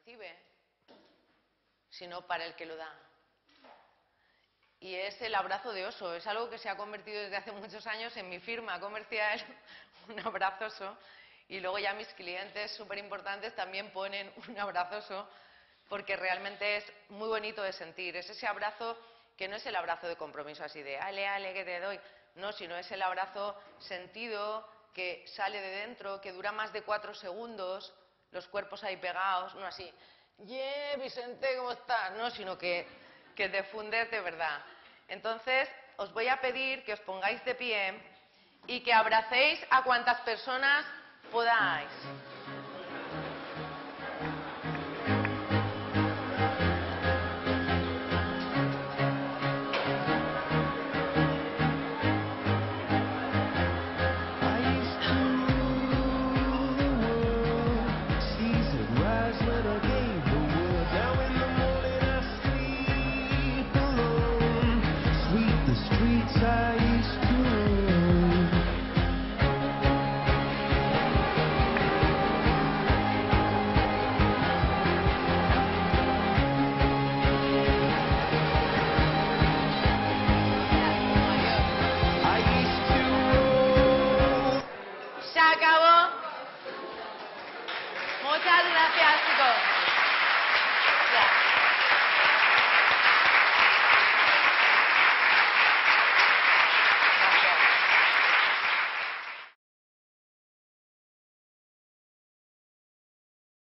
recibe, sino para el que lo da. Y es el abrazo de oso, es algo que se ha convertido desde hace muchos años en mi firma comercial, un abrazoso, y luego ya mis clientes súper importantes también ponen un abrazoso, porque realmente es muy bonito de sentir, es ese abrazo que no es el abrazo de compromiso así de ale, ale, que te doy, no, sino es el abrazo sentido, que sale de dentro, que dura más de 4 segundos, los cuerpos ahí pegados, no así, Vicente, ¿cómo estás? No, sino que te fundes de verdad. Entonces, os voy a pedir que os pongáis de pie y que abracéis a cuantas personas podáis.